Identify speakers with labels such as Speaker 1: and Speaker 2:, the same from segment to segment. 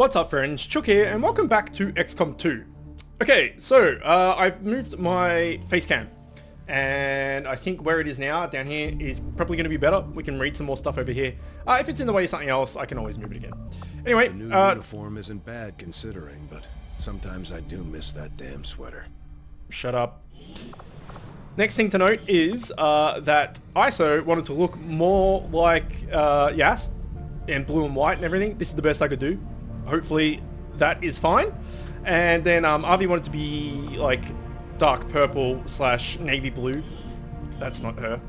Speaker 1: What's up friends, Chook here and welcome back to XCOM 2. Okay, so I've moved my face cam and I think where it is now, down here, is probably going to be better. We can read some more stuff over here. If it's in the way of something else, I can always move it again. Anyway,
Speaker 2: the new uniform isn't bad considering, but sometimes I do miss that damn sweater.
Speaker 1: Shut up. Next thing to note is that ISO wanted to look more like Yas in blue and white and everything. This is the best I could do. Hopefully that is fine. And then Avi wanted to be like dark purple / navy blue. That's not her.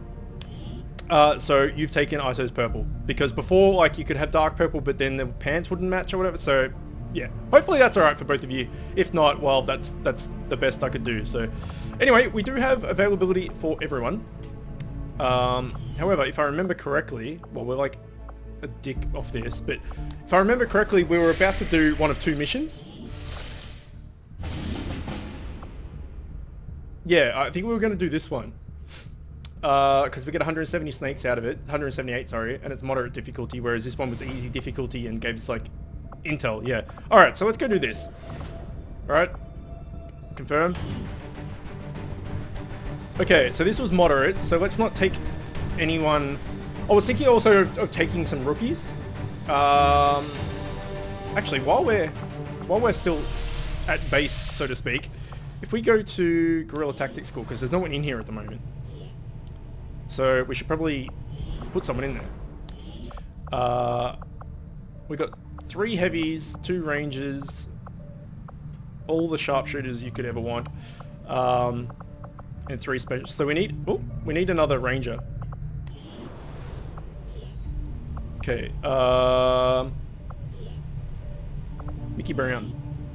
Speaker 1: So you've taken ISO's purple because before, like, you could have dark purple but then the pants wouldn't match or whatever. So yeah, hopefully that's alright for both of you. If not, well, that's the best I could do. So anyway, we do have availability for everyone. However, if I remember correctly, well, we're like a dick off this, but if I remember correctly, we were about to do one of two missions. Yeah, I think we were going to do this one. Because we get 170 snakes out of it, 178, sorry, and it's moderate difficulty, whereas this one was easy difficulty and gave us like intel, yeah. Alright, so let's go do this. Alright, confirm. Okay, so this was moderate, so let's not take anyone. I was thinking also of taking some rookies. Actually, while we're still at base, so to speak, if we go to Guerrilla Tactics School, because there's no one in here at the moment, so we should probably put someone in there. We got 3 heavies, 2 rangers, all the sharpshooters you could ever want, and 3 special. So we need another ranger. Okay, Mickey Brown.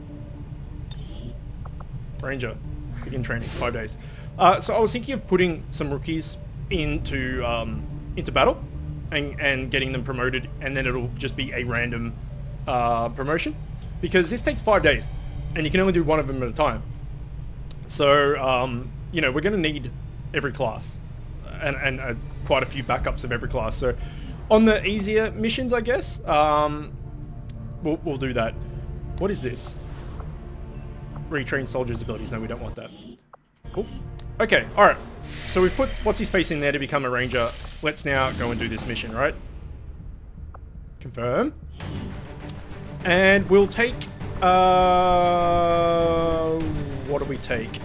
Speaker 1: Ranger. Begin training, 5 days. So I was thinking of putting some rookies into battle and getting them promoted, and then it'll just be a random promotion. Because this takes 5 days, and you can only do one of them at a time. So, you know, we're going to need every class, and quite a few backups of every class. So on the easier missions, I guess, we'll do that. What is this? Retrain soldiers' abilities. No, we don't want that. Cool. Okay, alright. So we've put what's-his-face in there to become a ranger. Let's now go and do this mission, right? Confirm. And we'll take... what do we take?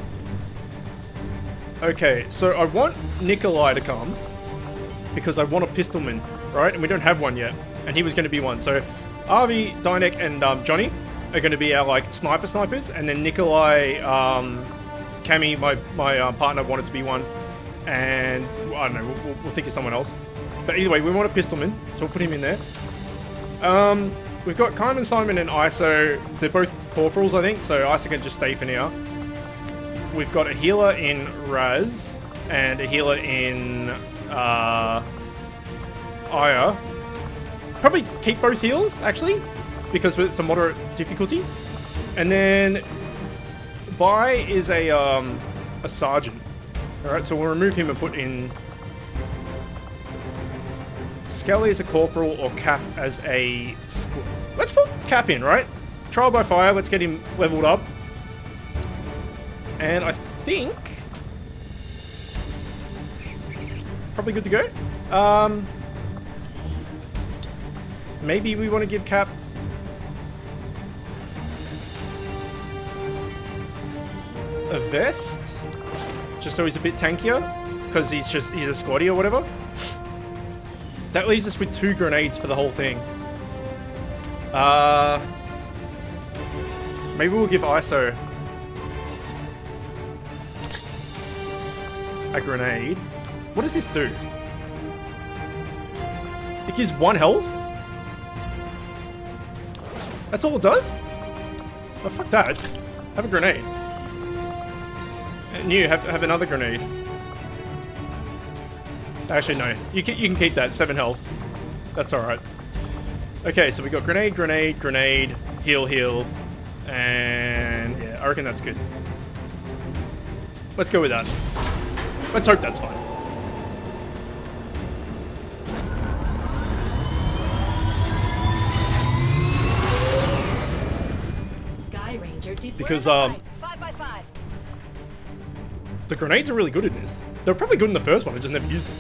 Speaker 1: Okay, so I want Nikolai to come because I want a pistolman, right? And we don't have one yet, and he was going to be one. So Avi, Dynek, and Johnny are going to be our like snipers, and then Nikolai, Cammy, my partner, wanted to be one, and I don't know, we'll think of someone else. But either way, we want a pistolman, so we'll put him in there. We've got Carmen, Simon, and ISO. They're both corporals, I think, so ISO can just stay for now. We've got a healer in Raz and a healer in Aya. Probably keep both healers, actually, because it's a moderate difficulty. And then Bai is a sergeant. Alright, so we'll remove him and put in Skelly as a corporal or Cap as a... Let's put Cap in, right? Trial by fire, let's get him leveled up. And I think... probably good to go. Maybe we want to give Cap... a vest? Just so he's a bit tankier? Because he's a squaddy or whatever? That leaves us with 2 grenades for the whole thing. Maybe we'll give ISO a grenade. What does this do? It gives 1 health? That's all it does? Oh, fuck that. Have a grenade. And you have another grenade. Actually, no. You can keep that. 7 health. That's alright. Okay, so we got grenade, grenade, grenade, heal, heal. And yeah, I reckon that's good. Let's go with that. Let's hope that's fine. because
Speaker 3: Five by five.
Speaker 1: the grenades are really good in this. They were probably good in the first one, I just never used them.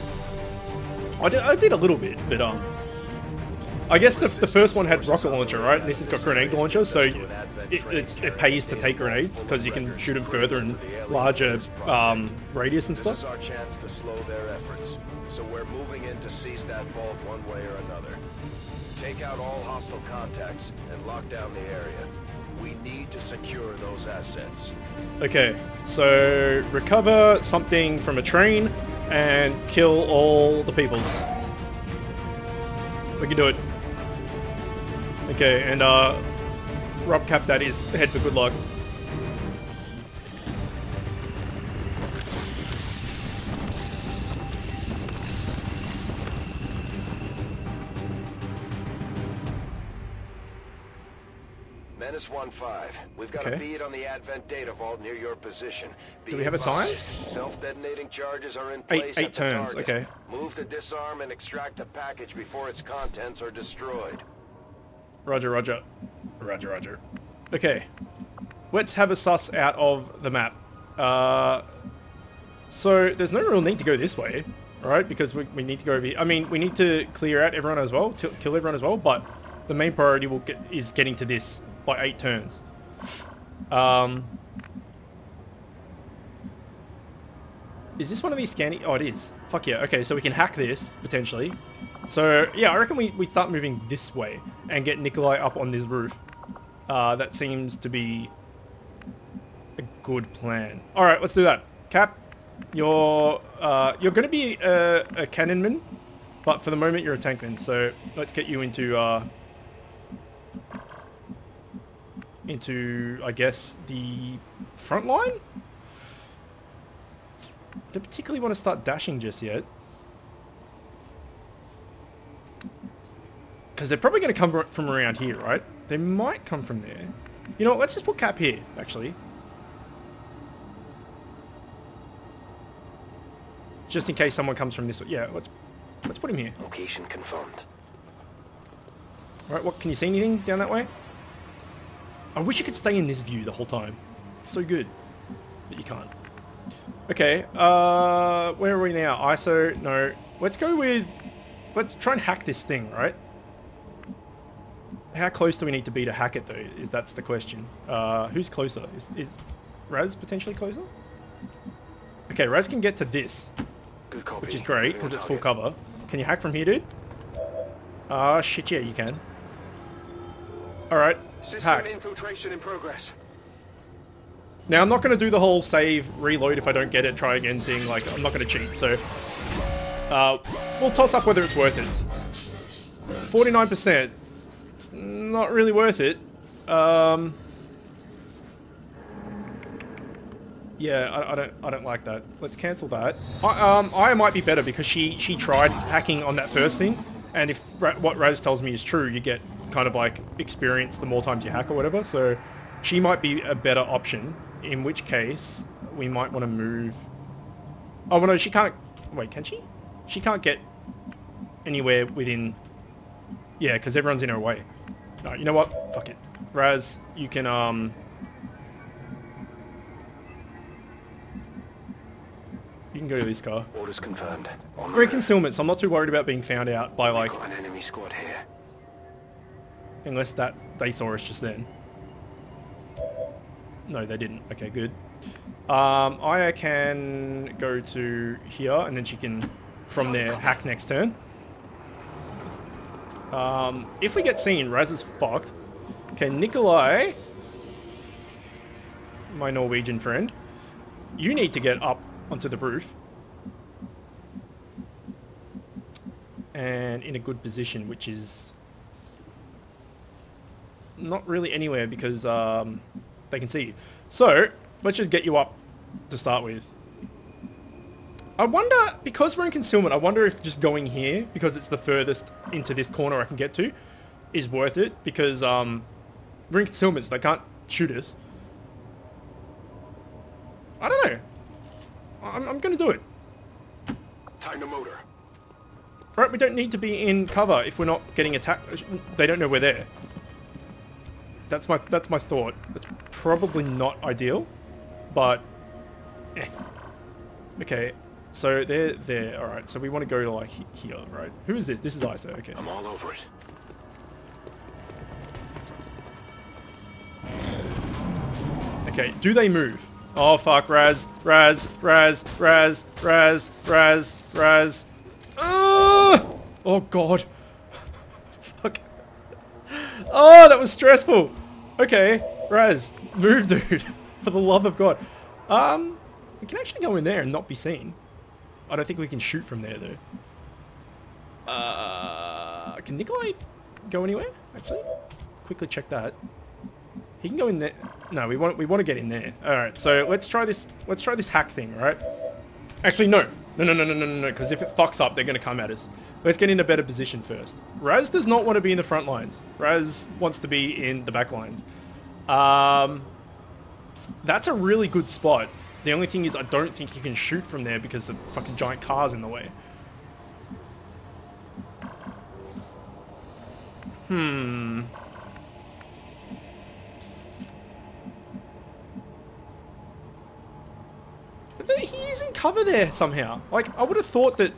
Speaker 1: I did a little bit, but I guess the first one had rocket launcher, right? And this has got grenade launcher, so it pays to take grenades because you can shoot them further and larger radius and stuff.
Speaker 2: This is our chance to slow their efforts, so we're moving in to seize that vault one way or another. Take out all hostile contacts and lock down the area. We need to secure those assets.
Speaker 1: Okay, so recover something from a train and kill all the peoples. We can do it. Okay, and Rob Cap that is head for good luck.
Speaker 2: Menace 1-5. We've got
Speaker 1: Okay.
Speaker 2: a bead on the Advent data vault near your position.
Speaker 1: Do we have a time?
Speaker 2: Self-detonating charges are in place.
Speaker 1: Eight
Speaker 2: at the
Speaker 1: turns,
Speaker 2: target.
Speaker 1: okay.
Speaker 2: Move to disarm and extract the package before its contents are destroyed.
Speaker 1: Roger, roger. Roger, roger. Okay. Let's have a suss out of the map. So there's no real need to go this way, right? Because we need to go over here. I mean, we need to clear out everyone as well, kill everyone as well, but the main priority is getting to this by 8 turns. Is this one of these scanning? Oh, it is. Fuck yeah. Okay, so we can hack this, potentially. So, yeah, I reckon we start moving this way and get Nikolai up on this roof. That seems to be a good plan. Alright, let's do that. Cap, you're going to be a cannonman, but for the moment you're a tankman. So, let's get you into, I guess, the front line? Don't particularly want to start dashing just yet. Because they're probably going to come from around here, right? They might come from there. You know what, let's just put Cap here, actually. Just in case someone comes from this way. Yeah, let's put him here.
Speaker 2: Location confirmed.
Speaker 1: Alright, what, can you see anything down that way? I wish you could stay in this view the whole time. It's so good. But you can't. Okay, where are we now? ISO, no. Let's go with... Let's try and hack this thing, right? How close do we need to be to hack it, though? That's the question. Who's closer? Is Raz potentially closer? Okay, Raz can get to this.
Speaker 2: Good copy.
Speaker 1: Which is great, because it's full cover. Can you hack from here, dude? Shit, yeah, you can. Alright, hack.
Speaker 2: Infiltration in progress.
Speaker 1: Now, I'm not going to do the whole save, reload if I don't get it, try again thing. Like, I'm not going to cheat, so... we'll toss up whether it's worth it. 49%. It's not really worth it. Yeah, I don't like that. Let's cancel that. I might be better because she tried hacking on that first thing, and if what Raz tells me is true, you get kind of like experience the more times you hack or whatever, so she might be a better option, in which case we might want to move... Oh, well, no, she can't... Wait, can she? She can't get anywhere within... Yeah, because everyone's in her way. No, you know what? Fuck it. Raz, you can, you can go to this car.
Speaker 2: Orders confirmed.
Speaker 1: We're in concealment, so I'm not too worried about being found out by, like...
Speaker 2: An enemy squad here.
Speaker 1: Unless that they saw us just then. No, they didn't. Okay, good. Aya can go to here, and then she can, from there, hack next turn. If we get seen, Raz is fucked. Okay, Nikolai, my Norwegian friend, you need to get up onto the roof. And in a good position, which is not really anywhere because they can see you. So, let's just get you up to start with. I wonder, because we're in concealment, I wonder if just going here, because it's the furthest into this corner I can get to, is worth it, because we're in concealment, so they can't shoot us. I don't know. I'm going to do it.
Speaker 2: Time to motor.
Speaker 1: Right, we don't need to be in cover if we're not getting attacked. They don't know we're there. That's my thought. It's probably not ideal, but okay. So they're there. All right. So we want to go to like here, right? Who is this? This is ISO. Okay.
Speaker 2: I'm all over it.
Speaker 1: Okay. Do they move? Oh fuck! Raz. Oh god. Fuck. Oh, that was stressful. Okay, Raz, move, dude. For the love of God. We can actually go in there and not be seen. I don't think we can shoot from there though. Can Nikolai go anywhere? Actually, quickly check that. He can go in there. No, we want to get in there. All right, so let's try this. Let's try this hack thing, right? Actually, no, because if it fucks up, they're gonna come at us. Let's get in a better position first. Raz does not want to be in the front lines. Raz wants to be in the back lines. That's a really good spot. The only thing is I don't think you can shoot from there because the fucking giant car's in the way. But he is in cover there somehow. Like, I would have thought that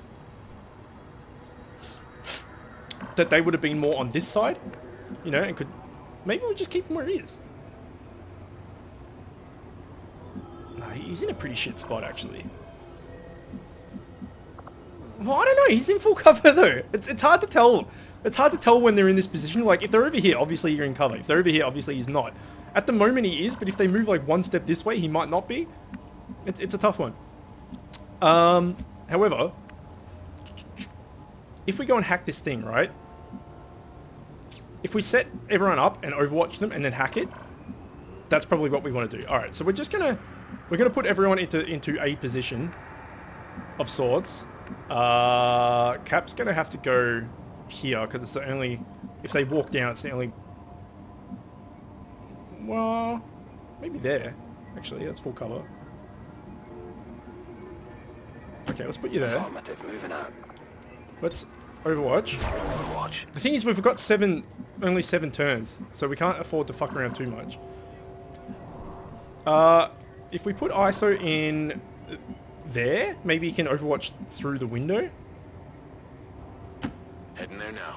Speaker 1: they would have been more on this side, you know, and could... Maybe we'll just keep him where he is. No, he's in a pretty shit spot, actually. Well, I don't know. He's in full cover, though. It's hard to tell. It's hard to tell when they're in this position. Like, if they're over here, obviously you're in cover. If they're over here, obviously he's not. At the moment, he is, but if they move, like, one step this way, he might not be. It's a tough one. However, if we go and hack this thing, right? If we set everyone up and overwatch them and then hack it, that's probably what we want to do. All right, so we're gonna put everyone into a position of sorts. Cap's gonna have to go here because it's the only. If they walk down, it's the only. Well, maybe there. Actually, that's full cover. Okay, let's put you there. Let's Overwatch. The thing is, we've got only 7 turns, so we can't afford to fuck around too much. If we put ISO in there, maybe he can Overwatch through the window.
Speaker 2: Heading there now.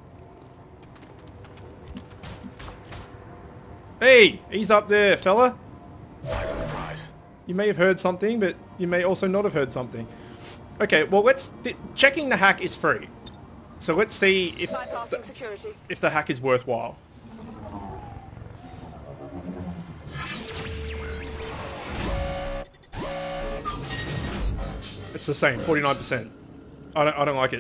Speaker 1: Hey, he's up there, fella.
Speaker 2: Eyes on the prize.
Speaker 1: You may have heard something, but you may also not have heard something. Okay, well, checking the hack is free. So let's see if the hack is worthwhile. It's the same, 49%. I don't like it.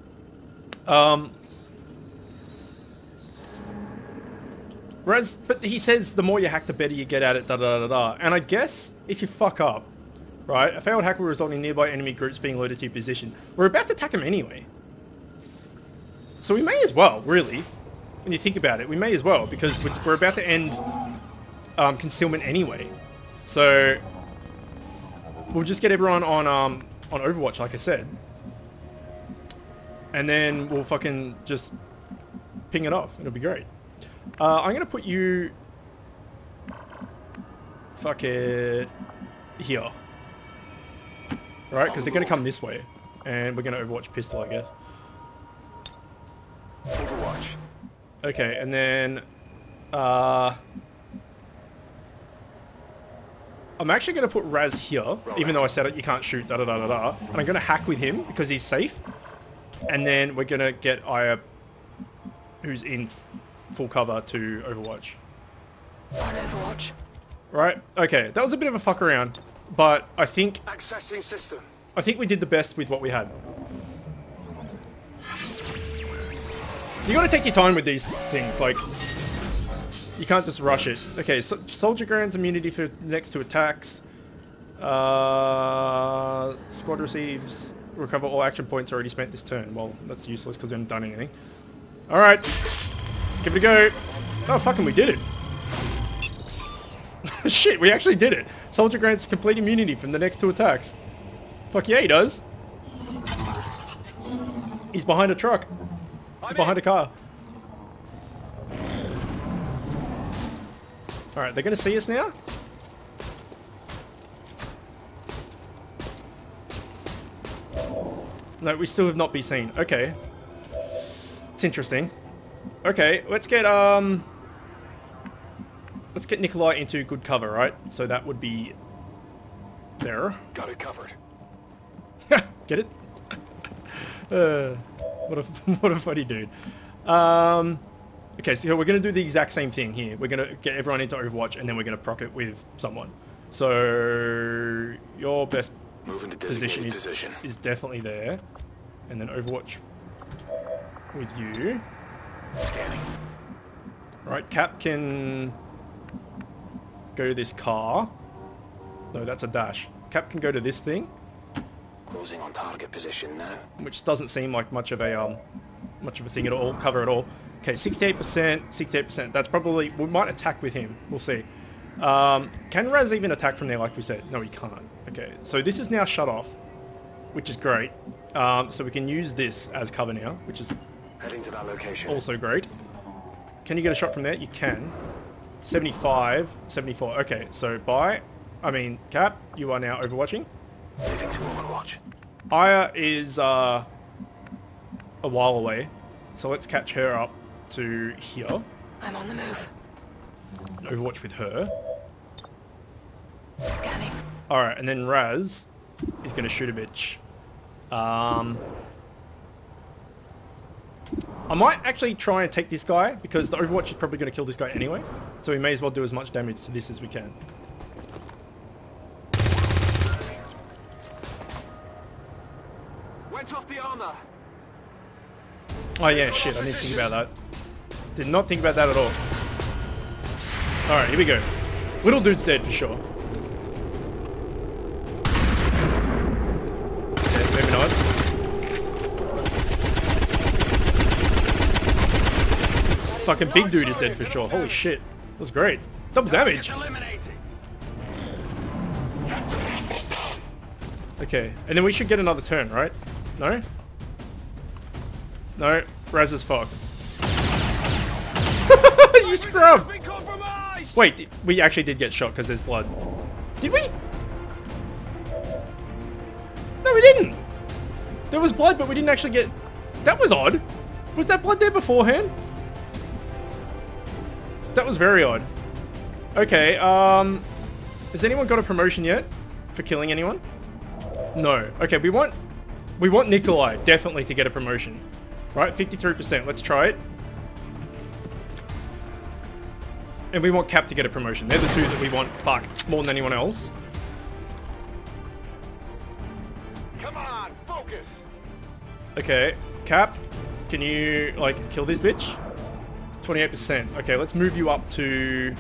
Speaker 1: Whereas, but he says the more you hack, the better you get at it. Da da da da. And I guess if you fuck up, right, a failed hack will result in nearby enemy groups being loaded to your position. We're about to attack him anyway. So we may as well, really, when you think about it, we may as well, because we're about to end concealment anyway. So we'll just get everyone on Overwatch, like I said, and then we'll fucking just ping it off. It'll be great. I'm gonna put you, fuck it, here, right? Because they're gonna come this way, and we're gonna Overwatch pistol, I guess.
Speaker 2: Overwatch.
Speaker 1: Okay, and then I'm actually going to put Raz here, even though I said it, you can't shoot, da-da-da-da-da. And I'm going to hack with him because he's safe. And then we're going to get Aya, who's in full cover, to Overwatch.
Speaker 2: Overwatch.
Speaker 1: Right? Okay, that was a bit of a fuck around, but I think
Speaker 2: Accessing system.
Speaker 1: we did the best with what we had. You gotta take your time with these things, like, you can't just rush it. Okay, so soldier grants immunity for next to attacks. Squad receives, recover all action points already spent this turn. Well, that's useless because we haven't done anything. Alright, let's give it a go. Oh, fucking we did it. Shit, we actually did it. Soldier grants complete immunity from the next 2 attacks. Fuck yeah, he does. He's behind a truck. Behind a car. Alright, they're going to see us now? No, we still have not been seen. Okay. It's interesting. Okay, let's get Nikolai into good cover, right? So that would be there.
Speaker 2: Got it covered.
Speaker 1: Get it? What a funny dude. Okay, so we're going to do the exact same thing here. We're going to get everyone into Overwatch, and then we're going to proc it with someone. So your best position is definitely there. And then Overwatch with you.
Speaker 2: Scanning.
Speaker 1: Right, Cap can go to this car. No, that's a dash. Cap can go to this thing,
Speaker 2: Closing on target position now.
Speaker 1: which doesn't seem like much of a thing at all, cover at all. Okay, 68%, 68%. That's probably, we might attack with him. We'll see. Can Raz even attack from there like we said? No, he can't. Okay, so this is now shut off, which is great. So we can use this as cover now, which is
Speaker 2: Heading to that location.
Speaker 1: also great. Can you get a shot from there? You can. 75, 74. Okay, so Cap, you are now overwatching.
Speaker 2: Moving to Overwatch.
Speaker 1: Aya is a while away, so let's catch her up to here.
Speaker 3: I'm on the move.
Speaker 1: And Overwatch with her.
Speaker 3: Scanning.
Speaker 1: Alright, and then Raz is going to shoot a bitch. I might actually try and take this guy, because the Overwatch is probably going to kill this guy anyway. So we may as well do as much damage to this as we can.
Speaker 2: Went off the armor.
Speaker 1: Oh yeah, shit, I didn't think about that. Did not think about that at all. Alright, here we go. Little dude's dead for sure. Okay, maybe not. Fucking big dude is dead for sure. Holy shit. That was great. Double damage. Okay, and then we should get another turn, right? No? No, Raz is fucked. You scrub! Wait, we actually did get shot because there's blood. Did we? No, we didn't! There was blood, but we didn't actually get... That was odd. Was that blood there beforehand? That was very odd. Okay, has anyone got a promotion yet? For killing anyone? No. Okay, we want Nikolai, definitely, to get a promotion. Right, 53%. Let's try it. And we want Cap to get a promotion. They're the two that we want, more than anyone else.
Speaker 2: Come on, focus.
Speaker 1: Okay, Cap, can you, kill this bitch? 28%. Okay, let's move you up to...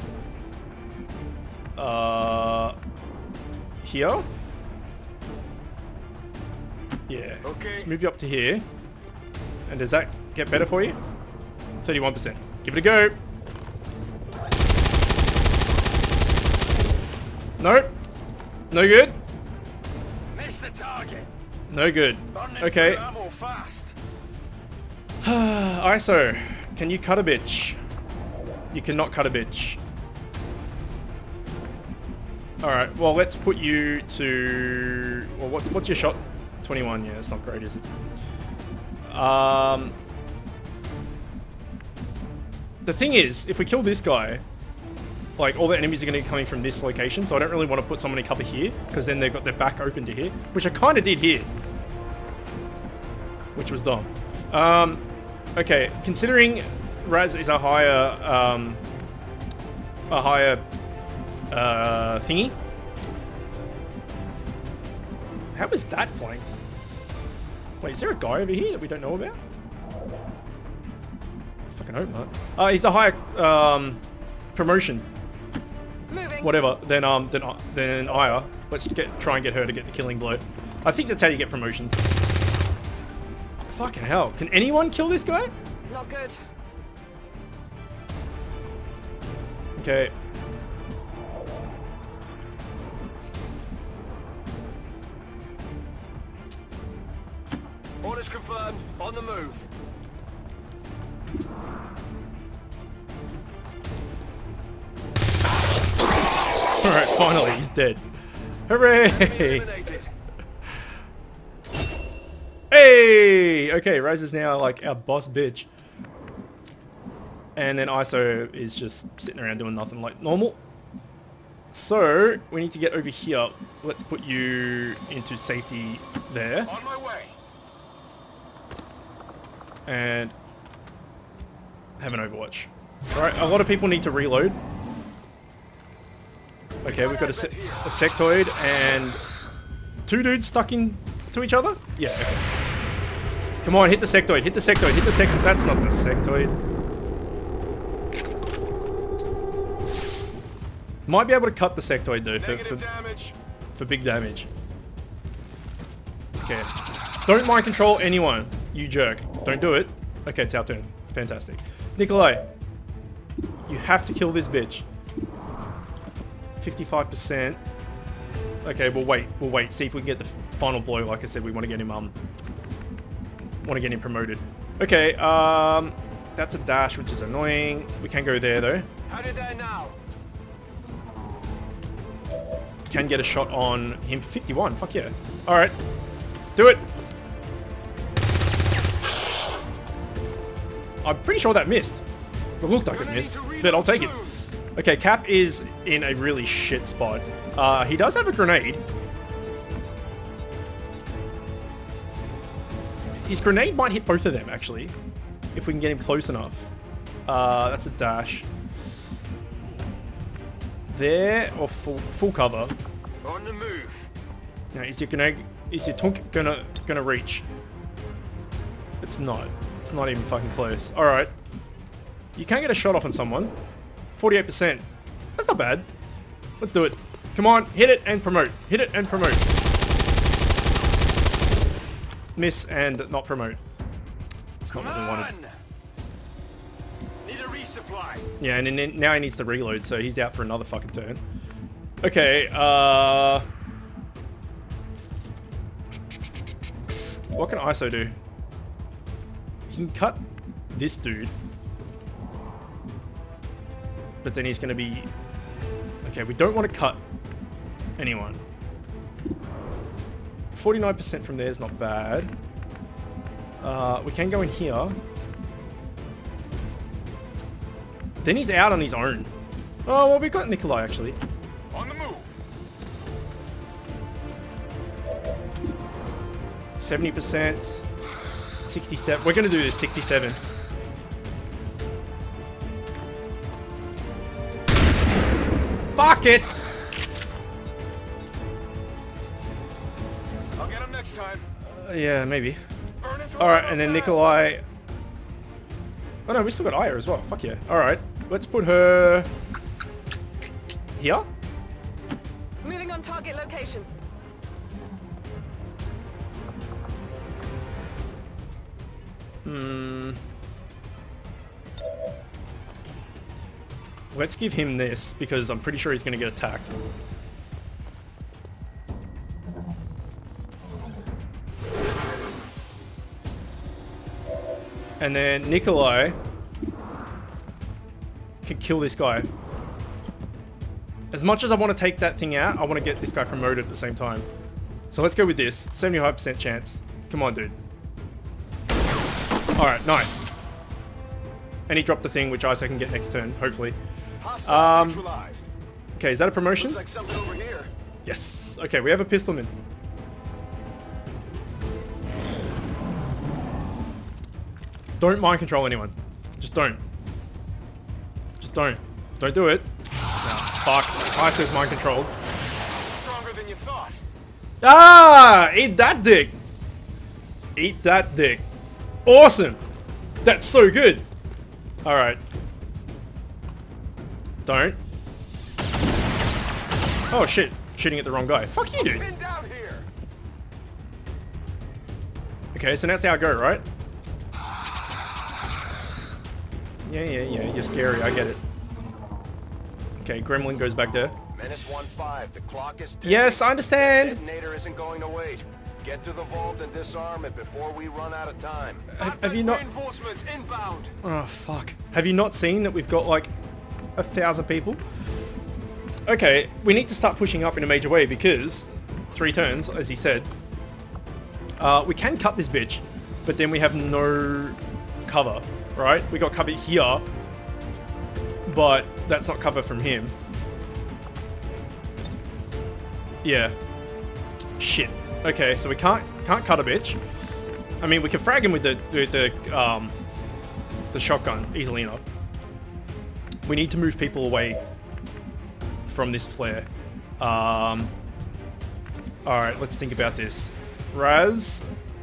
Speaker 1: here? Yeah.
Speaker 2: Okay.
Speaker 1: Let's move you up to here. And does that get better for you? 31%. Give it a go. Nope. No good.
Speaker 2: Missed the target.
Speaker 1: No good. Okay. ISO, can you cut a bitch? You cannot cut a bitch. Alright, well let's put you to... Well, what's your shot? 21, yeah, it's not great, is it? The thing is, if we kill this guy, all the enemies are going to be coming from this location, so I don't really want to put someone in cover here, because then they've got their back open to here, which I kind of did here. Which was dumb. Okay, considering Raz is a higher thingy. How is that flanked? Wait, is there a guy over here that we don't know about? Fucking hope not. He's a higher promotion.
Speaker 3: Moving.
Speaker 1: Whatever than Aya. Let's try and get her to get the killing blow. I think that's how you get promotions. Fucking hell! Can anyone kill this guy?
Speaker 3: Not good.
Speaker 1: Okay.
Speaker 2: Orders confirmed. On the move.
Speaker 1: Alright, finally, he's dead. Hooray!
Speaker 2: Eliminated.
Speaker 1: Hey! Okay, Rose is now like our boss bitch. And then ISO is just sitting around doing nothing like normal. So, we need to get over here. Let's put you into safety there.
Speaker 2: On my way.
Speaker 1: And have an Overwatch. Alright, a lot of people need to reload. Okay, we've got a sectoid and 2 dudes stuck into each other? Yeah, okay. Come on, hit the sectoid, hit the sectoid, hit the sectoid. That's not the sectoid. Might be able to cut the sectoid though for big damage. Okay. Don't mind control anyone, you jerk. Don't do it. Okay, it's our turn. Fantastic. Nikolai, you have to kill this bitch. 55%. Okay, we'll wait. See if we can get the final blow. Like I said, we want to get him promoted. Okay, that's a dash, which is annoying. We can go there though.
Speaker 2: How did I now?
Speaker 1: Can get a shot on him. 51. Fuck yeah. All right, do it. I'm pretty sure that missed. It looked like it missed, but I'll take it. Okay, Cap is in a really shit spot. He does have a grenade. His grenade might hit both of them, actually, if we can get him close enough. That's a dash. There, or full cover.
Speaker 2: On the move.
Speaker 1: Now, is your tunk gonna reach? It's not. It's not even fucking close. All right. You can get a shot off on someone. 48%. That's not bad. Let's do it. Come on, hit it and promote. Hit it and promote. Miss and not promote. It's not what we wanted.
Speaker 2: Need a resupply.
Speaker 1: Yeah, and then now he needs to reload, so he's out for another fucking turn. Okay, what can ISO do? He can cut this dude. But then he's going to be... Okay, we don't want to cut anyone. 49% from there is not bad. We can go in here. Then he's out on his own. Oh, well, we got Nikolai, actually.
Speaker 2: On the move.
Speaker 1: 70%. 67. We're going to do this. 67. Fuck it!
Speaker 2: I'll get him next time.
Speaker 1: Yeah, maybe.
Speaker 2: Burn it through.
Speaker 1: Alright, and then Nikolai... Oh no, we still got Aya as well. Fuck yeah. Alright, let's put her... here?
Speaker 3: Moving on target location.
Speaker 1: Let's give him this, because I'm pretty sure he's going to get attacked. And then Nikolai can kill this guy. As much as I want to take that thing out, I want to get this guy promoted at the same time. So let's go with this. 75% chance. Come on, dude. Alright, nice. And he dropped the thing, which ISO can get next turn, hopefully. Okay, is that a promotion?
Speaker 2: Looks like something over here.
Speaker 1: Yes. Okay, we have a pistolman. Don't mind control anyone. Just don't. Just don't. Don't do it. No, fuck. ISO's mind controlled.
Speaker 2: Stronger than you thought.
Speaker 1: Ah! Eat that dick. Eat that dick. Awesome. That's so good. Alright. Don't. Oh shit. Shooting at the wrong guy. Fuck you, dude.
Speaker 2: Pin down here.
Speaker 1: Okay, so that's our go, right? Yeah, you're scary, I get it. Okay, Gremlin goes back there.
Speaker 2: Menace 1-5, the clock is ticking.
Speaker 1: Yes, I understand!
Speaker 2: Detonator isn't going to wait. Get to the vault and disarm it before we run out of time.
Speaker 1: Have you not...
Speaker 2: Reinforcements inbound.
Speaker 1: Oh, fuck. Have you not seen that we've got, like, 1,000 people? Okay, we need to start pushing up in a major way because 3 turns, as he said. We can cut this bitch, but then we have no cover, right? We got cover here, but that's not cover from him. Yeah. Shit. Okay, so we can't cut a bitch. I mean, we can frag him with the shotgun easily enough. We need to move people away from this flare. Alright, let's think about this. Raz.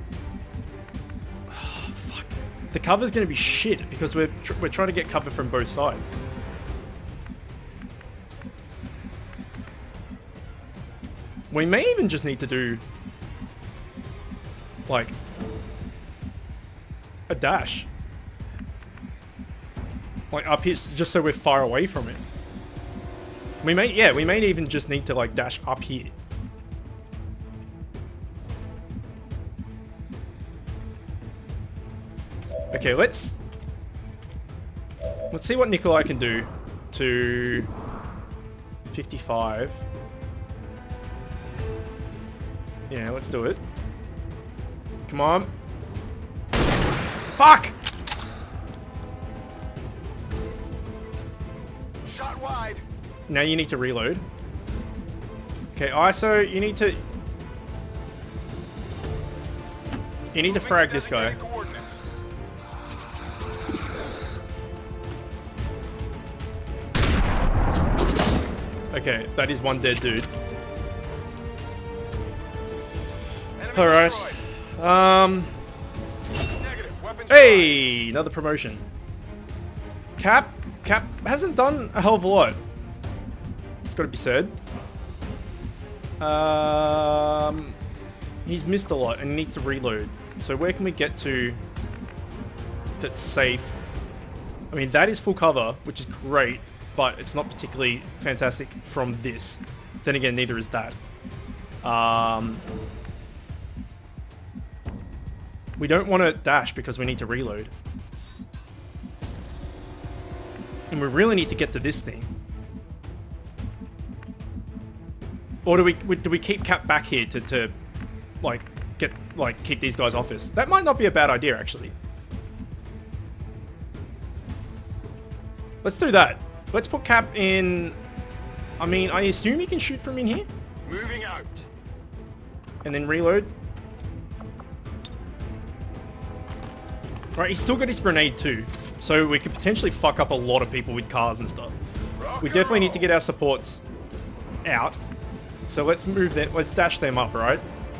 Speaker 1: Oh, fuck. The cover's going to be shit because we're trying to get cover from both sides. We may even just need to do like a dash. Like up here, just so we're far away from it. We may even just need to like dash up here. Okay, let's see what Nikolai can do to 55. Yeah, let's do it. Come on. Fuck!
Speaker 2: Shot wide.
Speaker 1: Now you need to reload. Okay, ISO, you need to frag this guy. Okay, that is one dead dude. Alright. Hey! Another promotion. Cap hasn't done a hell of a lot. It's gotta be said. He's missed a lot and he needs to reload. So where can we get to that's safe? I mean, that is full cover, which is great, but it's not particularly fantastic from this. Then again, neither is that. We don't want to dash because we need to reload. And we really need to get to this thing. Or do we keep Cap back here to like keep these guys off us? That might not be a bad idea actually. Let's do that. Let's put Cap in. I mean, I assume he can shoot from in here.
Speaker 2: Moving out.
Speaker 1: And then reload. Right, he's still got his grenade too, so we could potentially fuck up a lot of people with cars and stuff. We definitely need to get our supports out. So let's move that. Let's dash them up, right?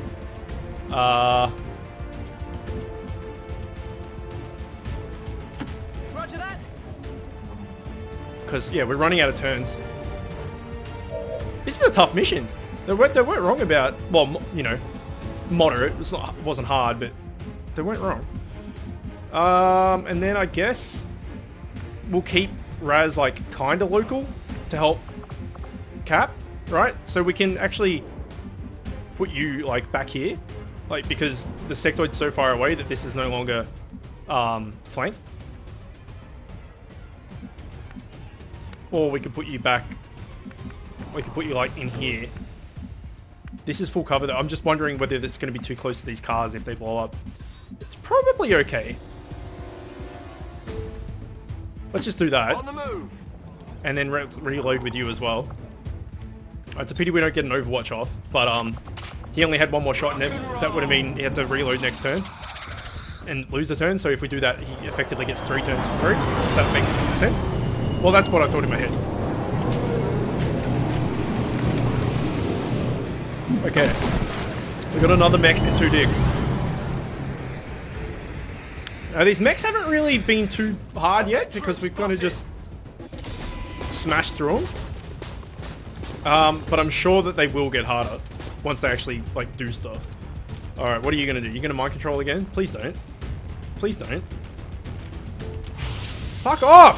Speaker 3: Roger that.
Speaker 1: Because yeah, we're running out of turns. This is a tough mission. They weren't wrong about, well, you know, moderate. It wasn't hard, but they weren't wrong. And then I guess we'll keep Raz like kind of local to help Cap, right? So we can actually put you like back here, like because the sectoid's so far away that this is no longer flanked. Or we could put you back. We could put you like in here. This is full cover though. I'm just wondering whether this is going to be too close to these cars if they blow up. It's probably okay. Let's just do that.
Speaker 2: On the move.
Speaker 1: And then reload with you as well. It's a pity we don't get an Overwatch off, but he only had one more shot in him. That would have mean he had to reload next turn and lose the turn. So if we do that, he effectively gets 3 turns for free. If that makes sense. Well, that's what I thought in my head. Okay, we got another mech and 2 dicks. Now these mechs haven't really been too hard yet because we've kind of just smashed through them. But I'm sure that they will get harder once they actually like do stuff. All right, what are you gonna do? You're gonna mind control again? Please don't. Please don't. Fuck off!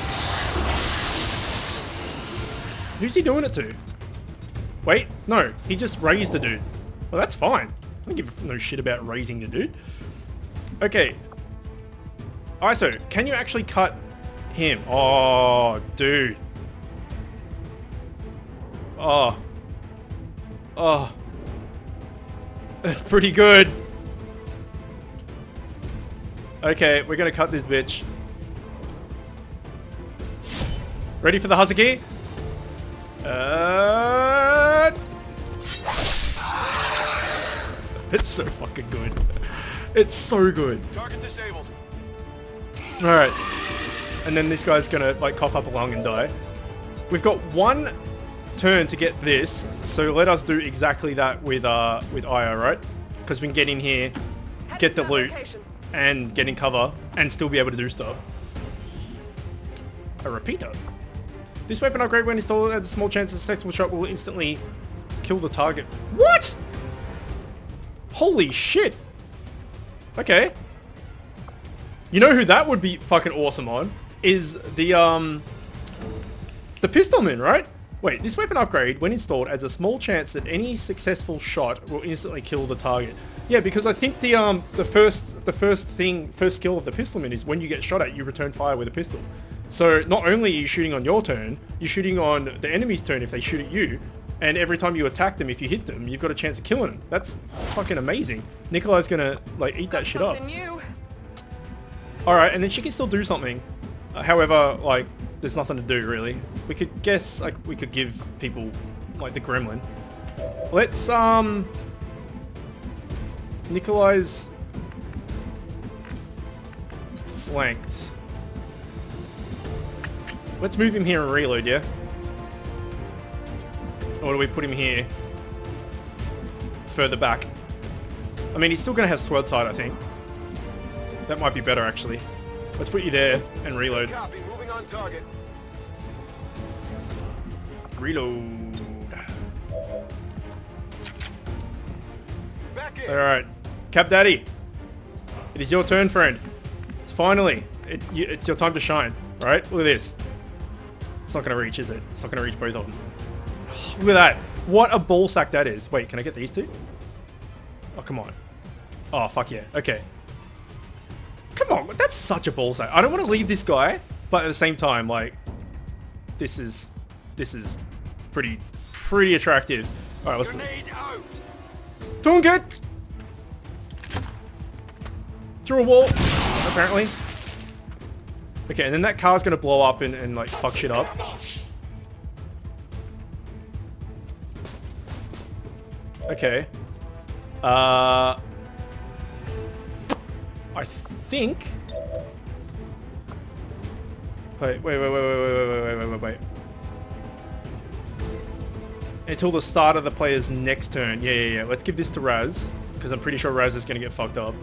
Speaker 1: Who's he doing it to? Wait, no, he just raised the dude. Well, that's fine. I don't give no shit about raising the dude. Okay. ISO, can you actually cut him? Oh, dude. Oh. Oh. That's pretty good. Okay, we're gonna cut this bitch. Ready for the Husky? It's so fucking good. It's so good.
Speaker 2: Target disabled.
Speaker 1: Alright. And then this guy's gonna like cough up a lung and die. We've got one turn to get this, so let us do exactly that with Io, right? Because we can get in here, get the loot, and get in cover, and still be able to do stuff. A repeater. This weapon upgrade, when installed, has a small chance a successful shot will instantly kill the target. What? Holy shit. Okay. You know who that would be fucking awesome on? Is the Pistolman, right? Wait, this weapon upgrade, when installed, adds a small chance that any successful shot will instantly kill the target. Yeah, because I think the first skill of the Pistolman is when you get shot at, you return fire with a pistol. So not only are you shooting on your turn, you're shooting on the enemy's turn if they shoot at you, and every time you attack them, if you hit them, you've got a chance of killing them. That's fucking amazing. Nikolai's gonna like eat that shit up. Alright, and then she can still do something. However, like, there's nothing to do really. We could guess, like, we could give people like the gremlin. Let's Nikolai's flanked. Let's move him here and reload, yeah? Or do we put him here? Further back. I mean, he's still gonna have sword sight, I think. That might be better, actually. Let's put you there and reload.
Speaker 2: Copy, moving on target.
Speaker 1: Reload.
Speaker 2: Back in.
Speaker 1: Alright. Cap Daddy. It is your turn, friend. It's finally. It's your time to shine. Alright? Look at this. It's not going to reach, is it? It's not going to reach both of them. Look at that. What a ball sack that is. Wait, can I get these two? Oh, come on. Oh, fuck yeah. Okay. Come on. That's such a ball sack. I don't want to leave this guy, but at the same time, like, this is pretty attractive. Alright, let's do it. Don't get through a wall, apparently. Okay, and then that car's gonna blow up and like fuck shit up. Okay. I think. Wait. Until the start of the player's next turn. Yeah. Let's give this to Raz, because I'm pretty sure Raz is gonna get fucked up.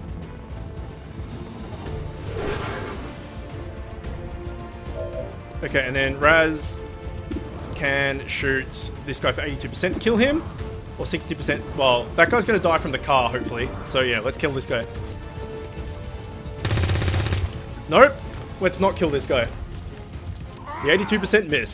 Speaker 1: Okay, and then Raz can shoot this guy for 82%. Kill him? Or 60%? Well, that guy's going to die from the car, hopefully. So yeah, let's kill this guy. Nope. Let's not kill this guy. The 82% miss.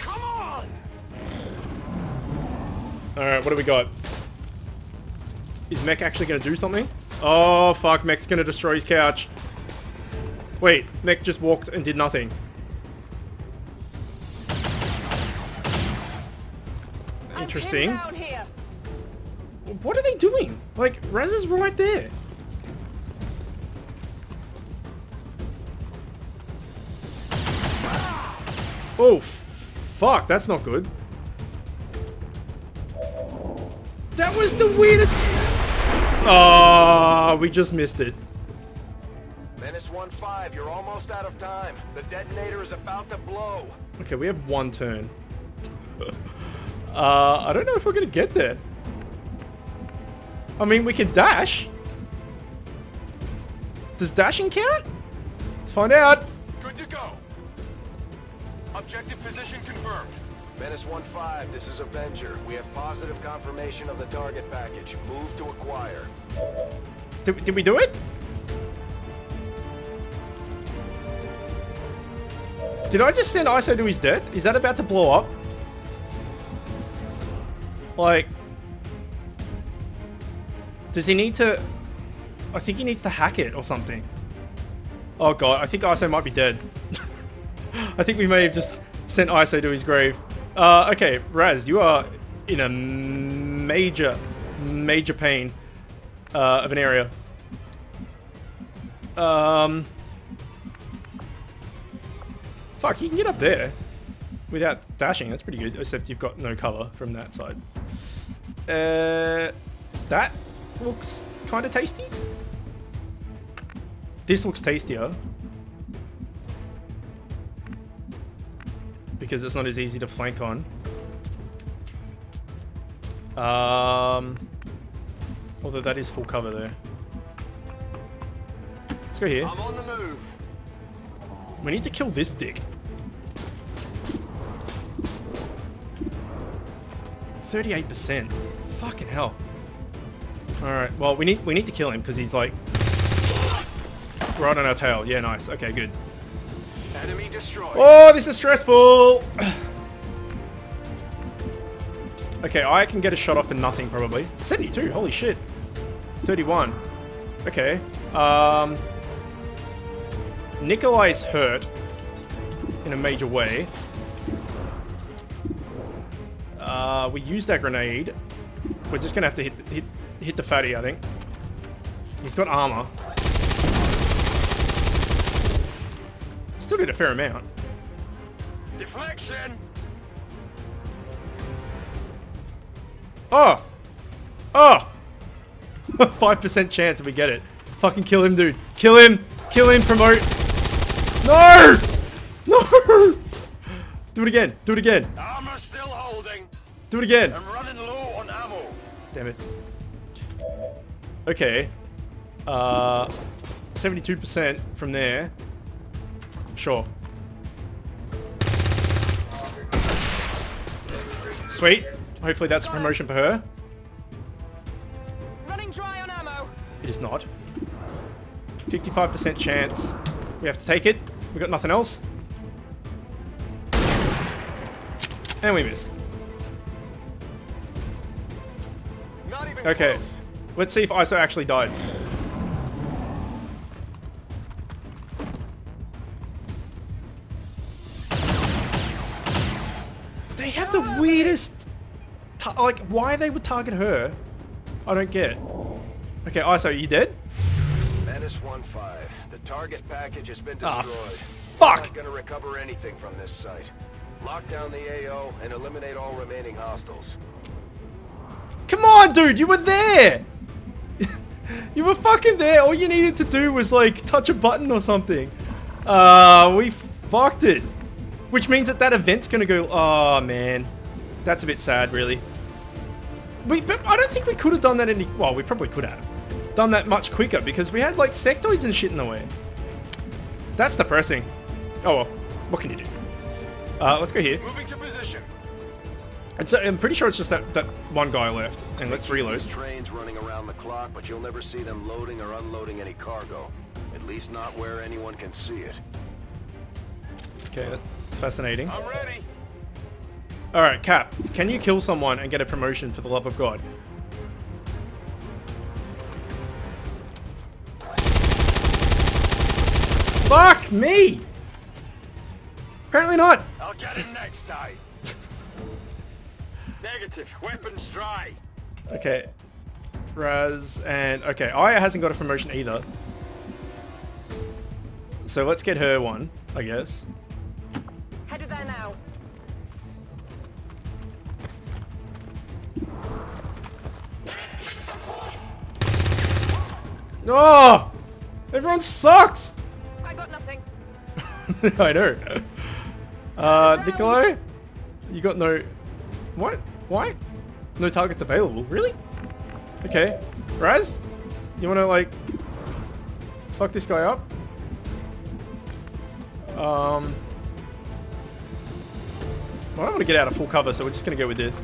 Speaker 1: Alright, what do we got? Is Mech actually going to do something? Oh, fuck. Mech's going to destroy his couch. Wait, Mech just walked and did nothing. Interesting. What are they doing? Like, Raz is right there. Oh, fuck. That's not good. That was the weirdest... Oh, we just missed it.
Speaker 2: Menace 1-5, you're almost out of time. The detonator is about to blow.
Speaker 1: Okay, we have one turn. I don't know if we're gonna get there. I mean, we can dash. Does dashing count? Let's find out.
Speaker 2: Good to go. Objective position confirmed. Menace 1-5, this is Avenger. We have positive confirmation of the target package. Move to acquire.
Speaker 1: Did we do it? Did I just send ISO to his death? Is that about to blow up? Like, does he need to... I think he needs to hack it or something. Oh god, I think ISO might be dead. I think we may have just sent ISO to his grave. Okay, Raz, you are in a major pain of an area. Fuck, you can get up there without dashing. That's pretty good, except you've got no cover from that side. That looks kind of tasty. This looks tastier. Because it's not as easy to flank on. Although that is full cover there. Let's go here.
Speaker 2: I'm on the move.
Speaker 1: We need to kill this dick. 38%. Fucking hell. Alright, well we need to kill him because he's like right on our tail. Yeah, nice. Okay, good.
Speaker 2: Enemy destroyed.
Speaker 1: Oh, this is stressful! Okay, I can get a shot off for nothing probably. 72, holy shit. 31. Okay. Nikolai's hurt in a major way. We used that grenade. We're just gonna have to hit the fatty, I think. He's got armor. Still did a fair amount.
Speaker 2: Deflection.
Speaker 1: Oh! Oh! 5% chance if we get it. Fucking kill him, dude. Kill him! Kill him, promote! No! No! Do it again. Do it again.
Speaker 2: Armor still holding.
Speaker 1: Do it again.
Speaker 2: I'm running low on ammo.
Speaker 1: Damn it. Okay. 72% from there. Sure. Sweet. Hopefully that's a promotion for her.
Speaker 3: Running dry on ammo.
Speaker 1: It is not. 55% chance. We have to take it. We got nothing else. And we missed.
Speaker 2: Not even
Speaker 1: Okay.
Speaker 2: close.
Speaker 1: Let's see if ISO actually died. They have the weirdest... like, why they would target her, I don't get. Okay, ISO, are you dead?
Speaker 2: Menace 1-5. The target package has been
Speaker 1: Ah,
Speaker 2: destroyed.
Speaker 1: fuck!
Speaker 2: We're not gonna recover anything from this site. Lock down the AO and eliminate all remaining hostiles.
Speaker 1: Come on, dude, you were there! You were fucking there. All you needed to do was, like, touch a button or something. We fucked it. Which means that event's gonna go... Oh, man. That's a bit sad, really. But I don't think we could have done that any... Well, we probably could have done that much quicker because we had, like, sectoids and shit in the way. That's depressing. Oh, well. What can you do? Let's go here.
Speaker 2: Moving to position.
Speaker 1: I'm pretty sure it's just that one guy left. And let's reload.
Speaker 2: There's trains running around the clock, but you'll never see them loading or unloading any cargo. At least not where anyone can see it.
Speaker 1: Okay, that's fascinating.
Speaker 2: I'm ready.
Speaker 1: Alright, Cap, can you kill someone and get a promotion for the love of God? Fuck me! Apparently not.
Speaker 2: I'll get him next time. Negative. Weapons dry.
Speaker 1: Okay. Raz and... Okay, Aya hasn't got a promotion either. So let's get her one, I guess.
Speaker 3: Headed there now.
Speaker 1: Oh! Everyone sucks!
Speaker 3: I got nothing.
Speaker 1: I know. Nikolai? You got no... What? Why? No targets available. Really? Okay. Raz? You wanna, like... fuck this guy up? Well, I don't want to get out of full cover, so we're just gonna go with this.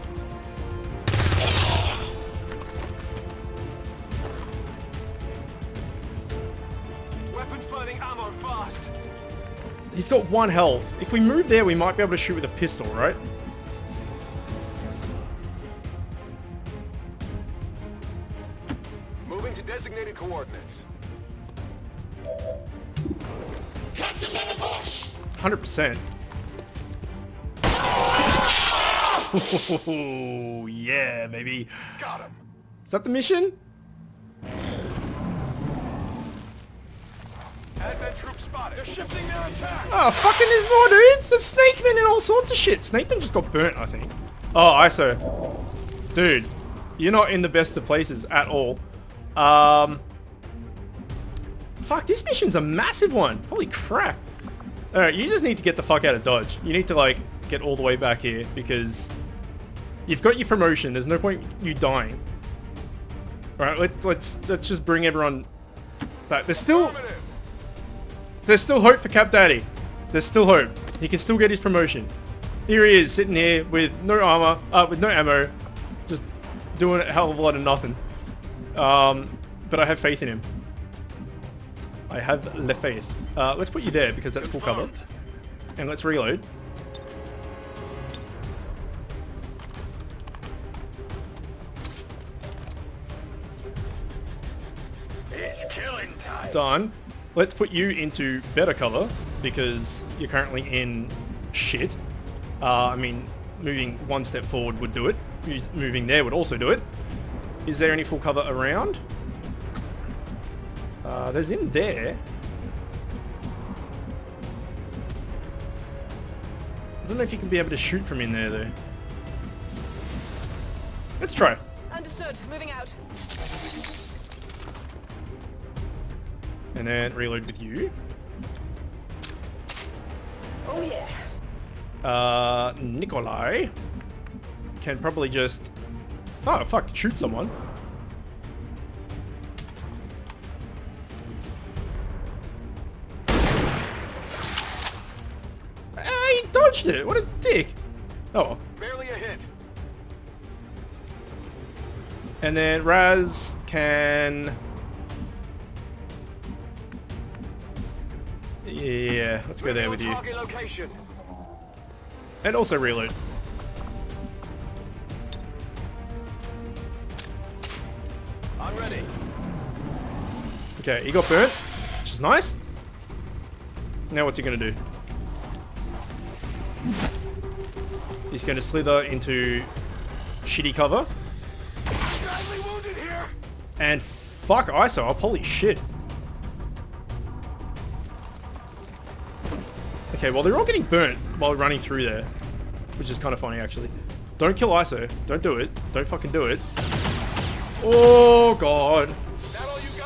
Speaker 2: Weapons burning ammo fast.
Speaker 1: He's got 1 health. If we move there, we might be able to shoot with a pistol, right?
Speaker 2: Moving to designated coordinates.
Speaker 1: 100%. Oh, yeah, baby.
Speaker 2: Got him.
Speaker 1: Is that the mission?
Speaker 2: Advent troop spotted. They're shifting their attack.
Speaker 1: Oh, fucking there's more dudes. There's Snakeman and all sorts of shit. Snakeman just got burnt, I think. Oh, ISO. Dude, you're not in the best of places at all. Fuck, this mission's a massive one. Holy crap. Alright, you just need to get the fuck out of Dodge. You need to, like, get all the way back here because you've got your promotion. There's no point you dying. Alright, let's just bring everyone back. There's still hope for Cap Daddy. There's still hope. He can still get his promotion. Here he is, sitting here with no armor, with no ammo, just doing a hell of a lot of nothing. But I have faith in him. I have le faith. Let's put you there because that's full cover. And let's reload.
Speaker 2: It's killing time.
Speaker 1: Done. Let's put you into better cover because you're currently in shit. I mean, moving one step forward would do it. Moving there would also do it. Is there any full cover around? There's in there. I don't know if you can be able to shoot from in there though. Let's try.
Speaker 3: Understood. Moving out.
Speaker 1: And then reload with you.
Speaker 3: Oh yeah.
Speaker 1: Nikolai can probably just... Oh, fuck, shoot someone. He dodged it! What a dick! Oh.
Speaker 2: Barely a hit.
Speaker 1: And then Raz can... Yeah, let's go there with you.
Speaker 2: Target location.
Speaker 1: And also reload.
Speaker 2: I'm ready.
Speaker 1: Okay, he got burnt, which is nice. Now what's he gonna do? He's gonna slither into shitty cover.
Speaker 2: Badly wounded here.
Speaker 1: And fuck ISO up, holy shit. Okay, well they're all getting burnt while running through there. Which is kind of funny actually. Don't kill ISO. Don't do it. Don't fucking do it. Oh god.
Speaker 2: That all you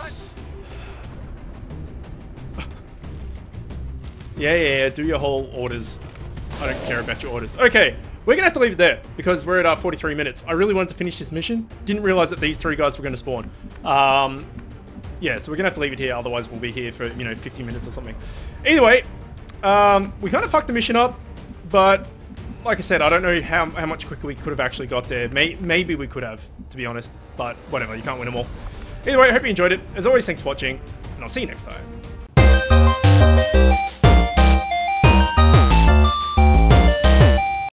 Speaker 2: got?
Speaker 1: Yeah, do your whole orders. I don't care about your orders. Okay, we're gonna have to leave it there because we're at 43 minutes. I really wanted to finish this mission. Didn't realize that these three guys were gonna spawn. Yeah, so we're gonna have to leave it here. Otherwise, we'll be here for 50 minutes or something. Either way, we kind of fucked the mission up, but like I said, I don't know how much quicker we could have actually got there. Maybe we could have, to be honest. But whatever, you can't win them all. Either way, I hope you enjoyed it. As always, thanks for watching, and I'll see you next time.